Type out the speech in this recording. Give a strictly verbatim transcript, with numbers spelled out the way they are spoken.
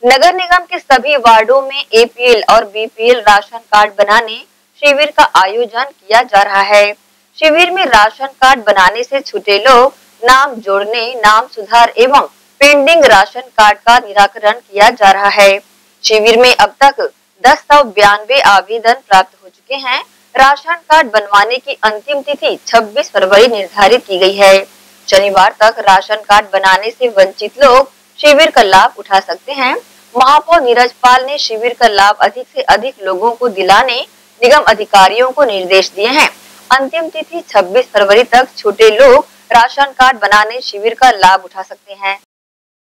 नगर निगम के सभी वार्डों में ए पी एल और B P L ration card बनाने शिविर का आयोजन किया जा रहा है। शिविर में राशन कार्ड बनाने से छूटे लोग नाम जोड़ने, नाम सुधार एवं पेंडिंग राशन कार्ड का निराकरण किया जा रहा है। शिविर में अब तक दस सौ बयानवे आवेदन प्राप्त हो चुके हैं। राशन कार्ड बनवाने की अंतिम तिथि छब्बीस फरवरी निर्धारित की गई है। शनिवार तक राशन कार्ड बनाने से वंचित लोग शिविर का लाभ उठा सकते हैं। महापौर नीरज पाल ने शिविर का लाभ अधिक से अधिक लोगों को दिलाने निगम अधिकारियों को निर्देश दिए हैं। अंतिम तिथि छब्बीस फरवरी तक छूटे लोग राशन कार्ड बनाने शिविर का लाभ उठा सकते हैं।